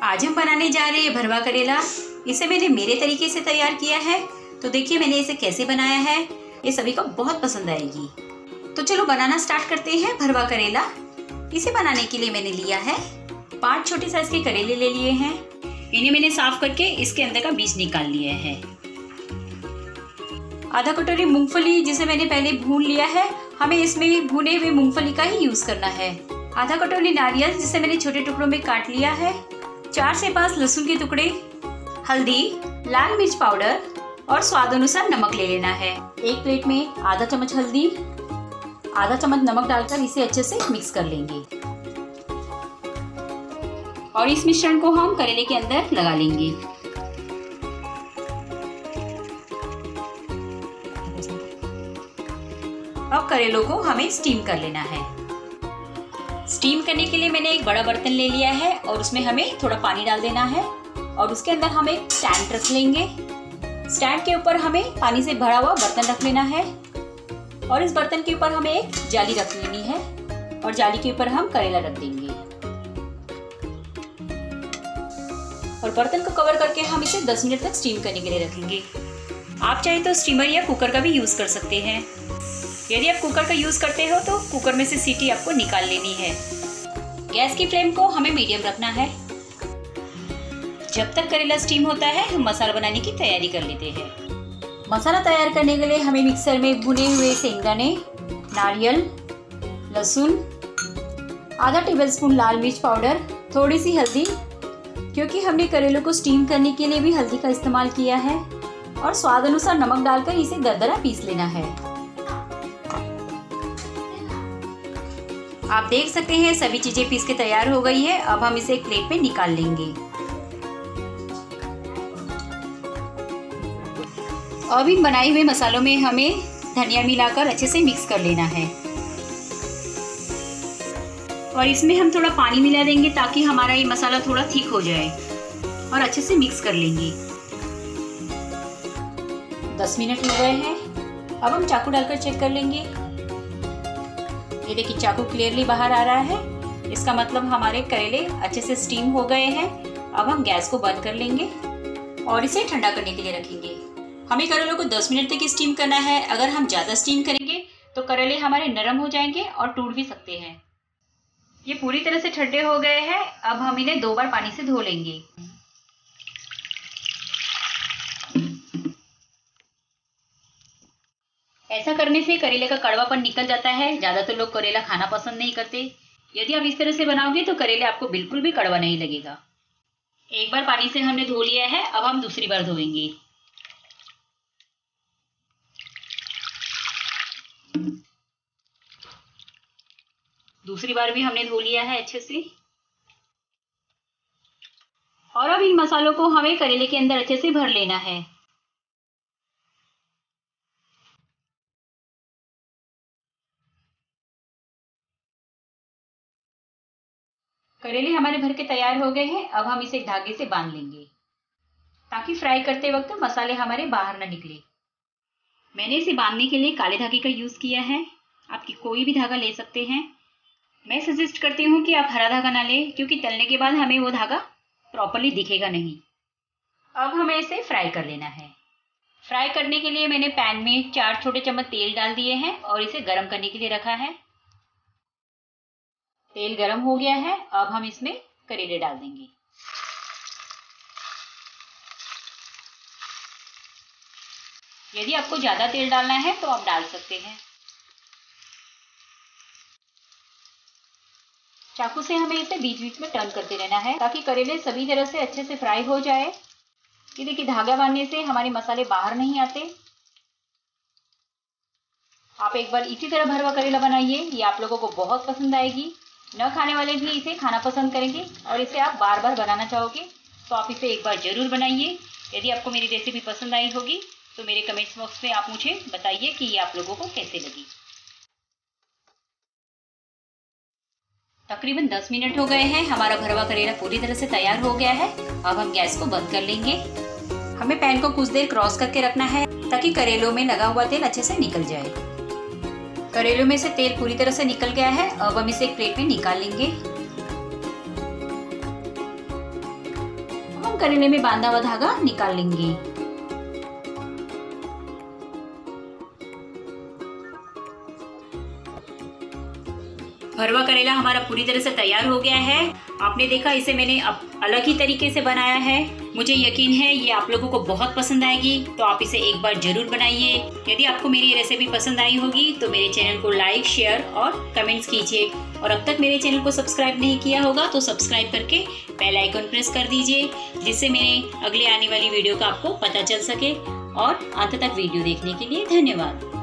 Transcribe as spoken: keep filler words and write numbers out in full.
आज हम बनाने जा रहे हैं भरवा करेला। इसे मैंने मेरे तरीके से तैयार किया है, तो देखिए मैंने इसे कैसे बनाया है। ये सभी को बहुत पसंद आएगी। तो चलो बनाना स्टार्ट करते हैं भरवा करेला। इसे बनाने के लिए मैंने लिया है पांच छोटे साइज के करेले ले लिए हैं। इन्हें मैंने साफ करके इसके अंदर का बीज निकाल लिया है। आधा कटोरी मूंगफली जिसे मैंने पहले भून लिया है, हमें इसमें भुने हुए मूंगफली का ही यूज करना है। आधा कटोरी नारियल जिसे मैंने छोटे टुकड़ों में काट लिया है। चार से पांच लहसुन के टुकड़े, हल्दी, लाल मिर्च पाउडर और स्वाद अनुसार नमक ले लेना है। एक प्लेट में आधा चम्मच हल्दी, आधा चम्मच नमक डालकर इसे अच्छे से मिक्स कर लेंगे और इस मिश्रण को हम करेले के अंदर लगा लेंगे। अब करेलों को हमें स्टीम कर लेना है। स्टीम करने के लिए मैंने एक बड़ा बर्तन ले लिया है और उसमें हमें थोड़ा पानी डाल देना है और उसके अंदर हम एक स्टैंड रख लेंगे। स्टैंड के ऊपर हमें पानी से भरा हुआ बर्तन रख लेना है और इस बर्तन के ऊपर हमें एक जाली रख लेनी है और जाली के ऊपर हम करेला रख देंगे और बर्तन को कवर करके हम इसे दस मिनट तक स्टीम करने के लिए रखेंगे। आप चाहे तो स्टीमर या कुकर का भी यूज कर सकते हैं। यदि आप कुकर का यूज करते हो तो कुकर में से सीटी आपको निकाल लेनी है। गैस की फ्लेम को हमें मीडियम रखना है। जब तक करेला स्टीम होता है हम मसाला बनाने की तैयारी कर लेते हैं। मसाला तैयार करने के लिए हमें मिक्सर में भुने हुए सेंगदाने, नारियल, लहसुन, आधा टेबलस्पून लाल मिर्च पाउडर, थोड़ी सी हल्दी, क्योंकि हमने करेलों को स्टीम करने के लिए भी हल्दी का इस्तेमाल किया है, और स्वाद अनुसार नमक डालकर इसे दरदरा पीस लेना है। आप देख सकते हैं सभी चीजें पीस के तैयार हो गई है। अब हम इसे एक प्लेट में निकाल लेंगे। अब इन बनाए हुए मसालों में हमें धनिया मिलाकर अच्छे से मिक्स कर लेना है और इसमें हम थोड़ा पानी मिला देंगे ताकि हमारा ये मसाला थोड़ा थिक हो जाए और अच्छे से मिक्स कर लेंगे। दस मिनट हो गए हैं। अब हम चाकू डालकर चेक कर लेंगे। ये देखिए चाकू क्लियरली बाहर आ रहा है। इसका मतलब हमारे करेले अच्छे से स्टीम हो गए हैं। अब हम गैस को बंद कर लेंगे और इसे ठंडा करने के लिए रखेंगे। हमें करेलों को दस मिनट तक स्टीम करना है। अगर हम ज़्यादा स्टीम करेंगे तो करेले हमारे नरम हो जाएंगे और टूट भी सकते हैं। ये पूरी तरह से ठंडे हो गए हैं। अब हम इन्हें दो बार पानी से धो लेंगे। ऐसा करने से करेले का कड़वापन निकल जाता है। ज़्यादातर लोग करेला खाना पसंद नहीं करते। यदि आप इस तरह से बनाओगे तो करेले आपको बिल्कुल भी कड़वा नहीं लगेगा। एक बार पानी से हमने धो लिया है। अब हम दूसरी बार धोएंगे। दूसरी बार भी हमने धो लिया है अच्छे से और अब इन मसालों को हमें करेले के अंदर अच्छे से भर लेना है। करेले हमारे भर के तैयार हो गए हैं। अब हम इसे धागे से बांध लेंगे ताकि फ्राई करते वक्त मसाले हमारे बाहर ना निकले। मैंने इसे बांधने के लिए काले धागे का यूज किया है। आप कोई भी धागा ले सकते हैं। मैं सजेस्ट करती हूँ कि आप हरा धागा ना लें, क्योंकि तलने के बाद हमें वो धागा प्रॉपरली दिखेगा नहीं। अब हमें इसे फ्राई कर लेना है। फ्राई करने के लिए मैंने पैन में चार छोटे चम्मच तेल डाल दिए हैं और इसे गर्म करने के लिए रखा है। तेल गर्म हो गया है। अब हम इसमें करेले डाल देंगे। यदि आपको ज्यादा तेल डालना है तो आप डाल सकते हैं। चाकू से हमें इसे बीच बीच में टर्न करते रहना है ताकि करेले सभी तरह से अच्छे से फ्राई हो जाए। ये देखिए धागा बांधने से हमारे मसाले बाहर नहीं आते। आप एक बार इसी तरह भरवा करेला बनाइए। ये आप लोगों को बहुत पसंद आएगी। न खाने वाले भी इसे खाना पसंद करेंगे और इसे आप बार बार बनाना चाहोगे तो आप इसे एक बार जरूर बनाइए। यदि आपको मेरी रेसिपी पसंद आई होगी तो मेरे कमेंट्स बॉक्स में आप मुझे बताइए कि ये आप लोगों को कैसे लगी। तकरीबन दस मिनट हो गए हैं। हमारा भरवा करेला पूरी तरह से तैयार हो गया है। अब हम गैस को बंद कर लेंगे। हमें पैन को कुछ देर क्रॉस करके रखना है ताकि करेलों में लगा हुआ तेल अच्छे से निकल जाए। करेलों में से तेल पूरी तरह से निकल गया है। अब हम इसे एक प्लेट में निकाल लेंगे। हम करेले में बांधा हुआ धागा निकाल लेंगे। भरवा करेला हमारा पूरी तरह से तैयार हो गया है। आपने देखा इसे मैंने अब अलग ही तरीके से बनाया है। मुझे यकीन है ये आप लोगों को बहुत पसंद आएगी, तो आप इसे एक बार जरूर बनाइए। यदि आपको मेरी ये रेसिपी पसंद आई होगी तो मेरे चैनल को लाइक, शेयर और कमेंट्स कीजिए। और अब तक मेरे चैनल को सब्सक्राइब नहीं किया होगा तो सब्सक्राइब करके बेल आइकन प्रेस कर दीजिए, जिससे मेरे अगले आने वाली वीडियो का आपको पता चल सके। और अंत तक वीडियो देखने के लिए धन्यवाद।